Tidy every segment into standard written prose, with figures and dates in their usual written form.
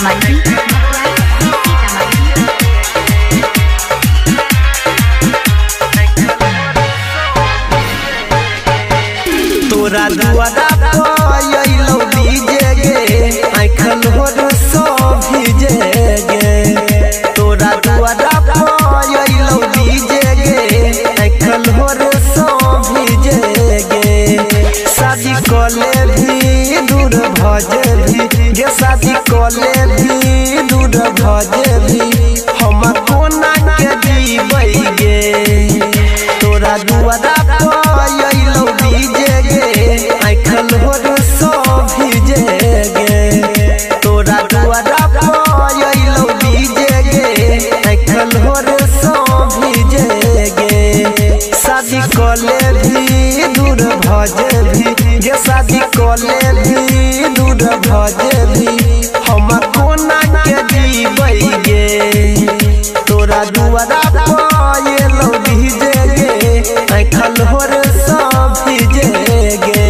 तोरा दुआरा पयलो डीजे गे आँखल होर सो भीजे गे। तोरा दुआरा पयलो डीजे गे आँखल होर सो भीजे गे। शादी कले भी दूर भजे भी गे, शादी कले भी दूर भजे भी हम कोना के जीबै गे। तोरा दुआरा पयलो डीजे गे आँखल होर सो भीजे गे। तोरा दुआरा पयलो डीजे गे आँखल होर सो भीजे गे। शादी कले भी दूर भजे भी गे, शादी कले भी दूर भजे भी हम कोना के जीबै गे। तोरा दुआरा पयलो डीजे गे आँखल होर सो भीजे गे।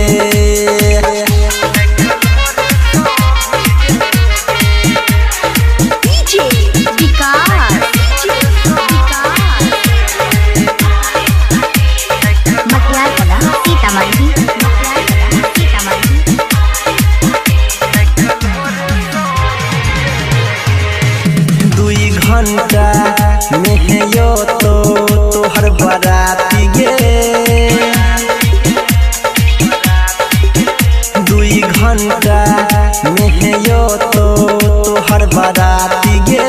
दुई घंटा में यो तो तोहर बाराती गे। दुई घंटा में यो तो तोहर बाराती गे।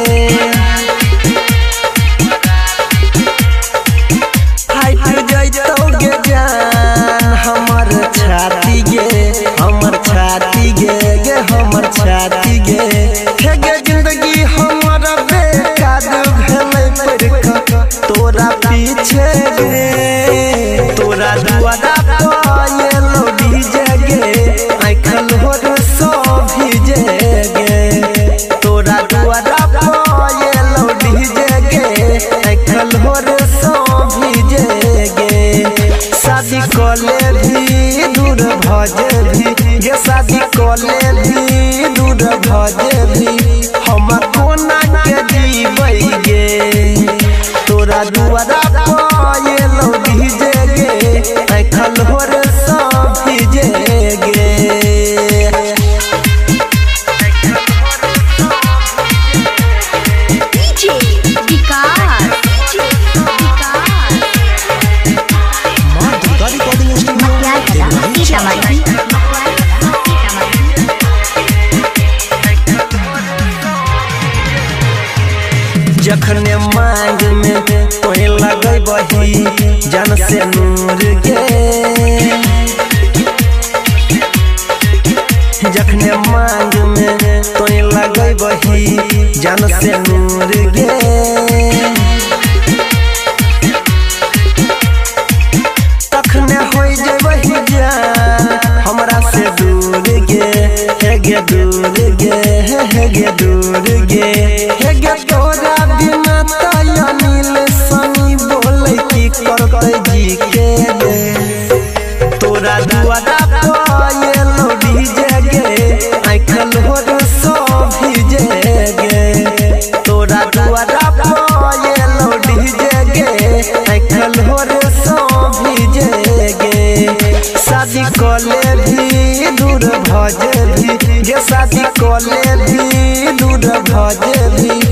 फाइट जैतौ गे जान हमर छाती गे, हमर छाती गे गे हमर छाती गे। हे गे जिंदगी हमर बेकार भेलै पड़क तोरा पीछे गे। तोरा दुआरा पयलो डीजे गे आँखल होर सो भीजे गे। तोरा दुआरा पयलो डीजे गे आँखल होर सो भीजे गे। शादी कले भी दूर भजे भी गे, शादी कले भी दूर भजे भी हम कोना के जीबै गे। तोरा दुआरा पयलो डीजे गे आँखल होर सो भीजे गे। जखने मांग में तोय लगै बही जन से नूर गे। जखने मांग में तोय लगै बही जन से नूर गे। तखने होई जेबही जान हमरा से दूर गे। हे गे दूर गे हे गे दूर गे हे गे। तोरा बिना तय नील सनी बोलै की करतै जी के गे। तोरा दुआरा पयलो डीजे गे आँखल होर सो भीजे गे। तोरा दुआरा पयलो डीजे गे आँखल होर सो भीजे गे। शादी कले भी दूर भजे भी गे, शादी कले भी दूर भजे भी